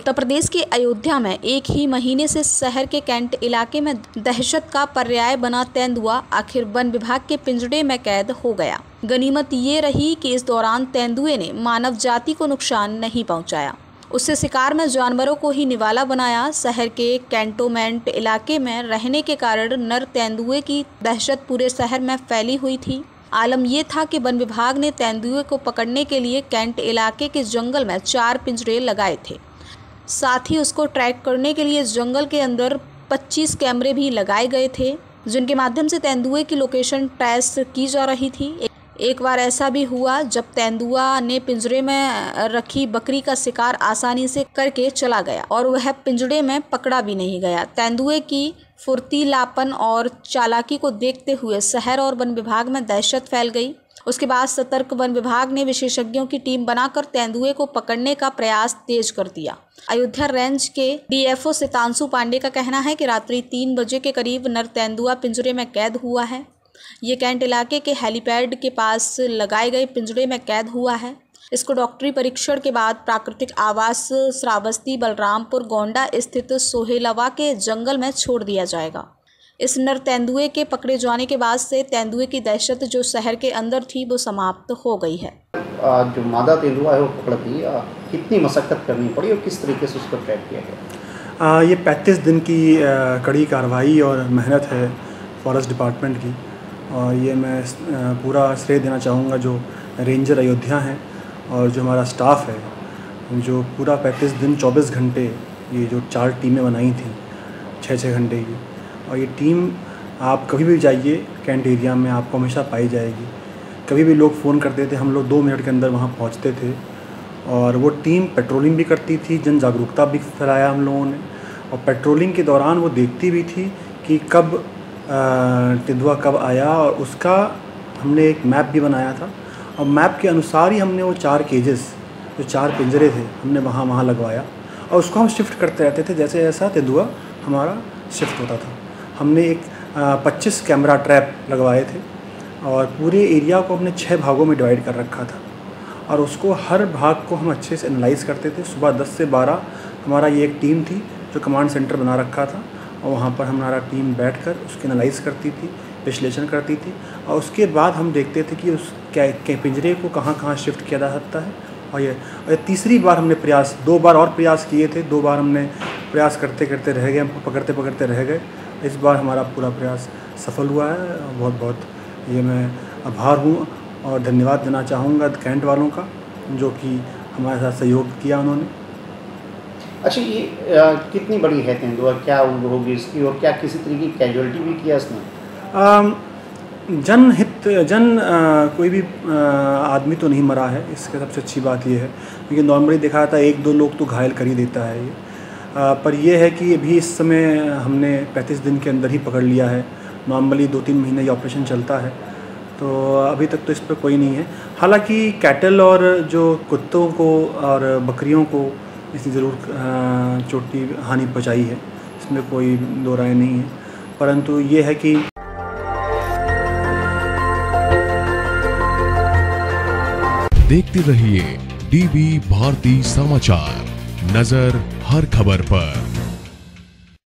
उत्तर प्रदेश के अयोध्या में एक ही महीने से शहर के कैंट इलाके में दहशत का पर्याय बना तेंदुआ आखिर वन विभाग के पिंजड़े में कैद हो गया। गनीमत ये रही कि इस दौरान तेंदुए ने मानव जाति को नुकसान नहीं पहुंचाया, उससे शिकार में जानवरों को ही निवाला बनाया। शहर के कैंटोनमेंट इलाके में रहने के कारण नर तेंदुए की दहशत पूरे शहर में फैली हुई थी। आलम ये था कि वन विभाग ने तेंदुए को पकड़ने के लिए कैंट इलाके के जंगल में 4 पिंजरे लगाए थे। साथ ही उसको ट्रैक करने के लिए जंगल के अंदर 25 कैमरे भी लगाए गए थे, जिनके माध्यम से तेंदुए की लोकेशन ट्रेस की जा रही थी। एक बार ऐसा भी हुआ जब तेंदुआ ने पिंजरे में रखी बकरी का शिकार आसानी से करके चला गया और वह पिंजरे में पकड़ा भी नहीं गया। तेंदुए की फुर्तीलापन और चालाकी को देखते हुए शहर और वन विभाग में दहशत फैल गई। उसके बाद सतर्क वन विभाग ने विशेषज्ञों की टीम बनाकर तेंदुए को पकड़ने का प्रयास तेज कर दिया। अयोध्या रेंज के डीएफओ सितांशु पांडे का कहना है कि रात्रि 3 बजे के करीब नर तेंदुआ पिंजरे में कैद हुआ है। ये कैंट इलाके के हेलीपैड के पास लगाए गए पिंजरे में कैद हुआ है। इसको डॉक्टरी परीक्षण के बाद प्राकृतिक आवास श्रावस्ती बलरामपुर गोंडा स्थित सोहेलवा के जंगल में छोड़ दिया जाएगा। इस नर तेंदुए के पकड़े जाने के बाद से तेंदुए की दहशत जो शहर के अंदर थी वो समाप्त हो गई है। जो मादा तेंदुआ है वो पकड़ दी, कितनी मशक्कत करनी पड़ी और किस तरीके से उसको ट्रैक किया गया? ये 35 दिन की कड़ी कार्रवाई और मेहनत है फॉरेस्ट डिपार्टमेंट की, और ये मैं पूरा श्रेय देना चाहूँगा जो रेंजर अयोध्या हैं और जो हमारा स्टाफ है, जो पूरा 35 दिन 24 घंटे ये जो 4 टीमें बनाई थी 6-6 घंटे की, और ये टीम आप कभी भी जाइए कैंट एरिया में आपको हमेशा पाई जाएगी। कभी भी लोग फ़ोन करते थे, हम लोग 2 मिनट के अंदर वहाँ पहुँचते थे, और वो टीम पेट्रोलिंग भी करती थी, जन जागरूकता भी फैलाया हम लोगों ने, और पेट्रोलिंग के दौरान वो देखती भी थी कि कब तेंदुआ कब आया, और उसका हमने एक मैप भी बनाया था, और मैप के अनुसार ही हमने वो 4 केजेस जो 4 पिंजरे थे हमने वहाँ लगवाया, और उसको हम शिफ्ट करते रहते थे जैसे जैसा तेंदुआ हमारा शिफ्ट होता था। हमने एक 25 कैमरा ट्रैप लगवाए थे और पूरे एरिया को हमने 6 भागों में डिवाइड कर रखा था, और उसको हर भाग को हम अच्छे से एनालाइज़ करते थे। सुबह 10 से 12 हमारा ये एक टीम थी जो कमांड सेंटर बना रखा था, और वहाँ पर हमारा टीम बैठकर उसकी एनालाइज़ करती थी, विश्लेषण करती थी, और उसके बाद हम देखते थे कि उस क्या पिंजरे को कहाँ शिफ्ट किया जा सकता है। और ये तीसरी बार हमने प्रयास 2 बार और प्रयास किए थे, 2 बार हमने प्रयास करते करते रह गए, पकड़ते रह गए। इस बार हमारा पूरा प्रयास सफल हुआ है। बहुत बहुत ये मैं आभार हूँ और धन्यवाद देना चाहूँगा कैंट वालों का जो कि हमारे साथ सहयोग किया उन्होंने। अच्छा, ये कितनी बड़ी है तेंदुआ, क्या उम्र होगी इसकी, और क्या किसी तरीके की कैजुअलिटी भी किया इसने? कोई भी आदमी तो नहीं मरा है, इसके सबसे अच्छी बात ये है, क्योंकि नॉर्मली देखा जाता है 1-2 लोग तो घायल कर ही देता है ये, पर यह है कि अभी इस समय हमने 35 दिन के अंदर ही पकड़ लिया है। नॉर्मली 2-3 महीने ये ऑपरेशन चलता है, तो अभी तक तो इस पर कोई नहीं है। हालांकि कैटल और जो कुत्तों को और बकरियों को इसने ज़रूर चोटी हानि पहुँचाई है, इसमें कोई दो राय नहीं है, परंतु ये है कि देखते रहिए डीबी भारती समाचार, नजर हर खबर पर।